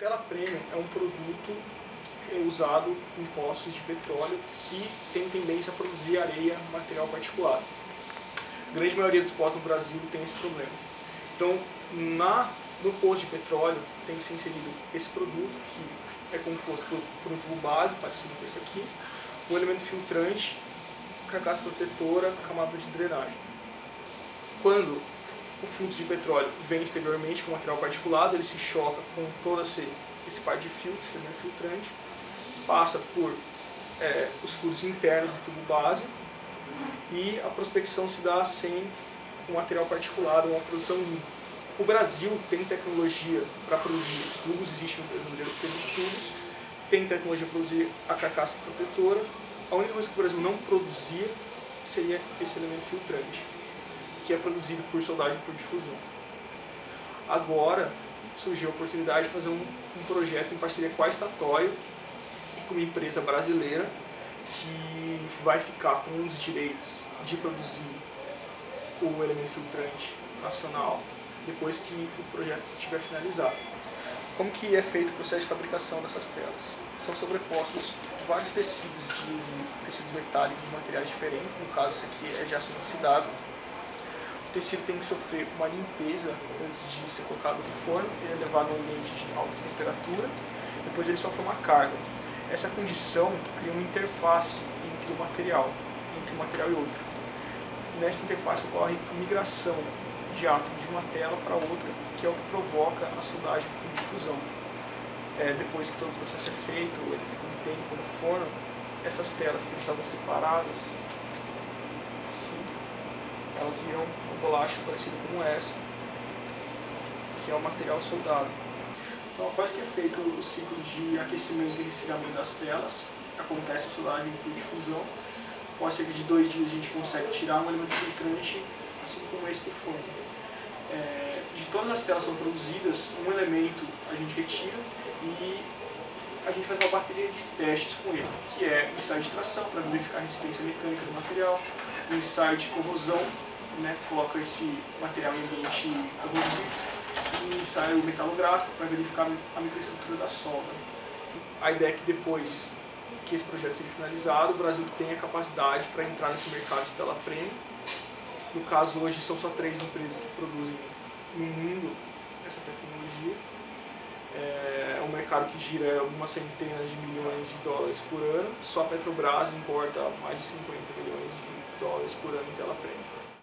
Tela Premium é um produto usado em poços de petróleo que tem tendência a produzir areia, material particulado. A grande maioria dos poços no Brasil tem esse problema. Então, no poço de petróleo tem que ser inserido esse produto, que é composto por um tubo base, parecido com esse aqui, um elemento filtrante, carcaça protetora, camada de drenagem. Quando o fluxo de petróleo vem exteriormente com material particulado, ele se choca com todo esse par de filtro, esse elemento filtrante, passa por os furos internos do tubo base e a prospecção se dá sem o material particulado, uma produção limpa. O Brasil tem tecnologia para produzir os tubos, existe uma empresa brasileira que produz os tubos, tem tecnologia para produzir a carcaça protetora. A única coisa que o Brasil não produzia seria esse elemento filtrante, que é produzido por soldagem por difusão. Agora surgiu a oportunidade de fazer um projeto em parceria com a Statoil e com uma empresa brasileira que vai ficar com os direitos de produzir o elemento filtrante nacional depois que o projeto estiver finalizado. Como que é feito o processo de fabricação dessas telas? São sobrepostos vários tecidos metálicos de materiais diferentes, no caso esse aqui é de aço inoxidável. O tecido tem que sofrer uma limpeza antes de ser colocado no forno, ele é levado a um ambiente de alta temperatura, depois ele sofre uma carga. Essa condição cria uma interface entre um material e outro. Nessa interface ocorre a migração de átomos de uma tela para outra, que é o que provoca a soldagem por difusão. Depois que todo o processo é feito, ele fica um tempo no forno, essas telas que estavam separadas, assim, elas viram uma bolacha parecida com essa, que é o material soldado. Então, após que é feito o ciclo de aquecimento e resfriamento das telas, acontece a soldagem por difusão. Após cerca de 2 dias a gente consegue tirar um elemento filtrante, assim como esse do forno. De todas as telas que são produzidas, um elemento a gente retira e a gente faz uma bateria de testes com ele, que é o ensaio de tração para verificar a resistência mecânica do material, o ensaio de corrosão, coloca esse material em ambiente corrosivo, e ensaio metalográfico para verificar a microestrutura da solda. A ideia é que depois que esse projeto seja finalizado, o Brasil tenha capacidade para entrar nesse mercado de tela premium. No caso, hoje são só 3 empresas que produzem no mundo essa tecnologia. É um mercado que gira algumas centenas de milhões de dólares por ano. Só a Petrobras importa mais de 50 milhões de dólares por ano em tela premium.